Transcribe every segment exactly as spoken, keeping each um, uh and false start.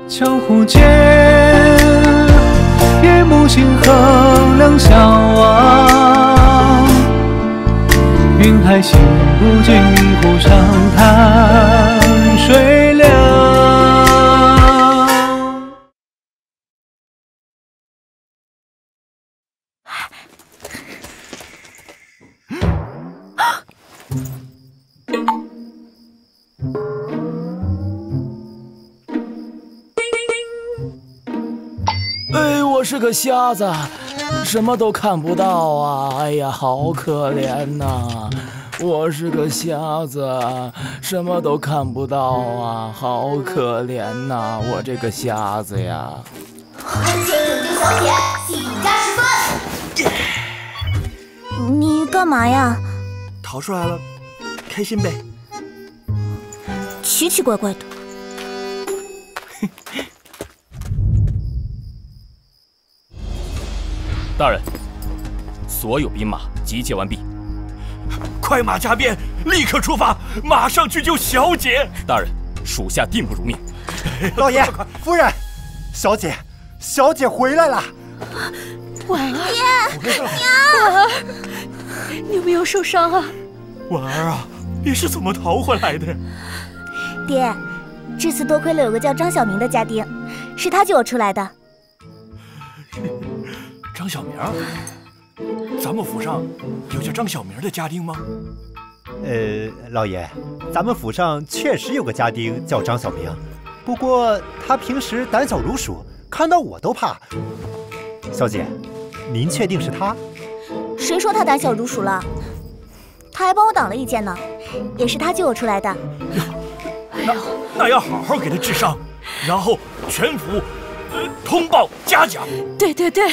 江湖间，夜幕星河两相望。云海心不尽，湖上潭水凉。 哎，我是个瞎子，什么都看不到啊！哎呀，好可怜呐！我是个瞎子，什么都看不到啊，好可怜呐！我这个瞎子呀！ 安全拯救小姐，幸运加十分。 你干嘛呀？ 逃出来了，开心呗。 奇奇怪怪的。 大人，所有兵马集结完毕。 快马加鞭，立刻出发，马上去救小姐。 大人，属下定不如命。 老爷，夫人，小姐，小姐回来了。 婉儿， 爹， 娘， 婉儿，你有没有受伤啊？ 婉儿啊，你是怎么逃回来的？ 爹，这次多亏了有个叫张小明的家丁，是他救我出来的。 张小明，咱们府上有叫张小明的家丁吗？ 呃，老爷，咱们府上确实有个家丁叫张小明，不过他平时胆小如鼠，看到我都怕。小姐，您确定是他？ 谁说他胆小如鼠了？他还帮我挡了一剑呢，也是他救我出来的。 那那要好好给他治伤，然后全府呃通报嘉奖。 对对对。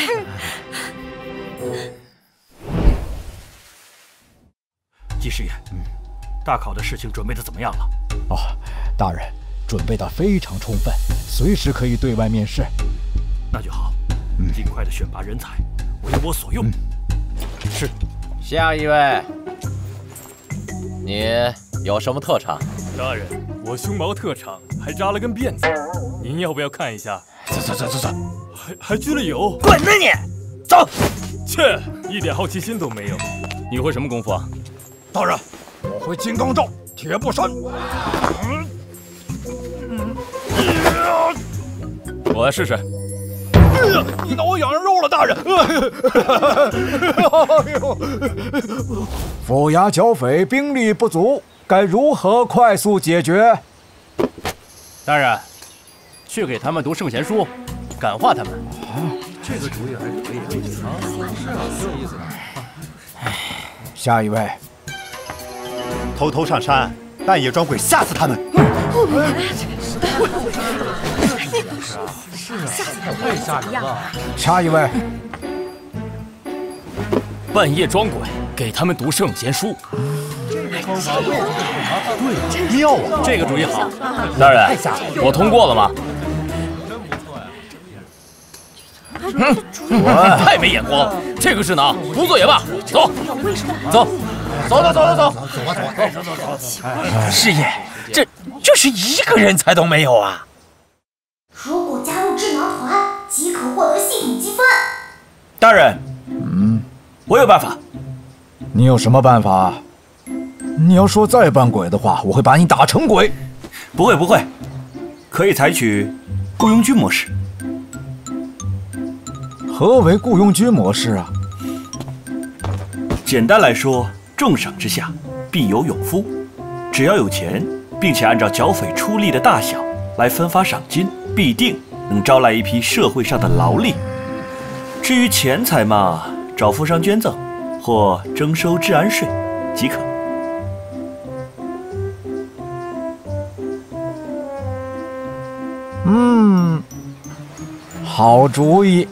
季师爷，嗯，大考的事情准备的怎么样了？ 哦，大人，准备的非常充分，随时可以对外面试。 那就好，嗯，尽快的选拔人才，为我所用。嗯、 是。 下一位，你有什么特长？ 大人，我胸毛特长，还扎了根辫子，您要不要看一下？ 走走走走走， 还还拘了油！ 滚吧你！走！ 切，一点好奇心都没有。你会什么功夫啊？ 大人，我会金刚罩、铁布衫。 我来试试。 你挠我痒痒肉了，大人！府衙剿匪兵力不足，该如何快速解决？ 大人，去给他们读圣贤书，感化他们。 这个主意还可以啊！是啊，挺有意思的。 下一位， 偷偷上山，半夜装鬼吓死他们。 是啊，是啊，太吓人了。 下一位， 半夜装鬼，给他们读圣贤书。 这个方法对， 妙啊！ 这个主意好。大人，我通过了吗？嗯，我太没眼光了，这个智囊不做也罢。走，走，走走走走走， 走吧走吧， 走走走。 师爷，这这是一个人才都没有啊！ 如果加入智囊团，即可获得系统积分。 大人， 嗯， 我有办法。 你有什么办法？你要说再扮鬼的话，我会把你打成鬼。 不会不会，可以采取雇佣军模式。 何为雇佣军模式啊？ 简单来说，重赏之下必有勇夫。只要有钱，并且按照剿匪出力的大小来分发赏金，必定能招来一批社会上的劳力。至于钱财嘛，找富商捐赠，或征收治安税即可。 嗯，好主意。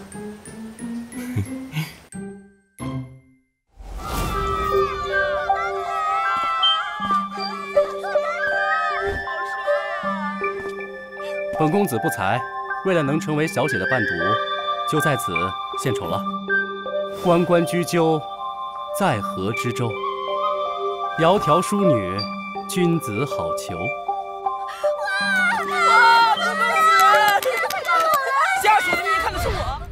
本公子不才，为了能成为小姐的伴读，就在此献丑了。关关雎鸠，在河之洲。窈窕淑女，君子好逑。 哇！公子，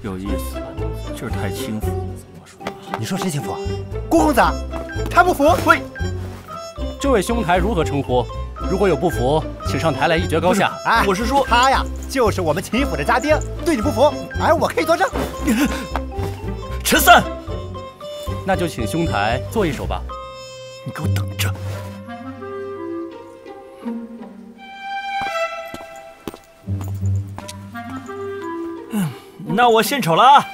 有意思，就是太轻浮。 你说谁轻浮？顾公子，他不服。 喂， 这位兄台如何称呼？如果有不服，请上台来一决高下。 哎， 我是说他呀，就是我们秦府的家丁，对你不服，哎，我可以作证。 陈三， 那就请兄台做一首吧。 你给我等着。嗯，那我献丑了啊！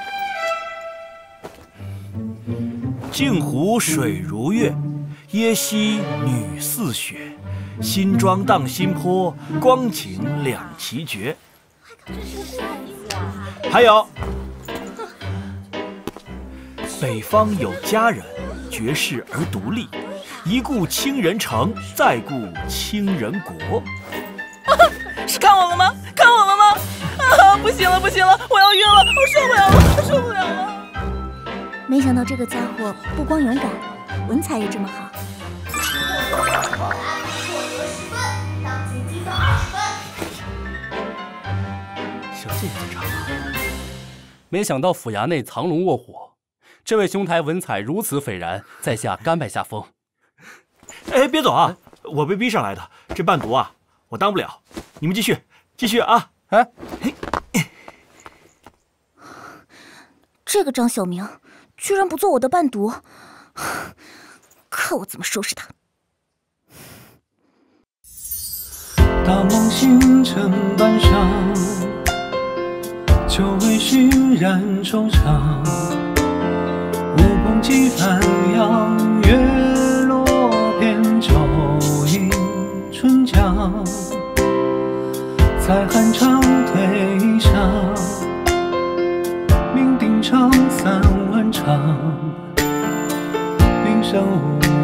镜湖水如月，耶溪女似雪。新妆荡新坡，光景两奇绝。还有，北方有佳人，绝世而独立。一顾倾人城，再顾倾人国。 啊，是看我了吗？看我了吗？啊，不行了，不行了，我要晕了，我受不了了，我受不了了。 没想到这个家伙不光勇敢，文采也这么好。 小姐姐唱啊！ 没想到府衙内藏龙卧虎，这位兄台文采如此斐然，在下甘拜下风。 哎，别走啊！我被逼上来的，这伴读啊，我当不了。你们继续，继续啊！ 哎， 这个张小明居然不做我的伴读，看我怎么收拾他！ 大梦星辰半上，酒微醺然惆怅。乌篷几帆扬，月落扁舟迎春江。再寒长推上，酩酊长散万场。云上无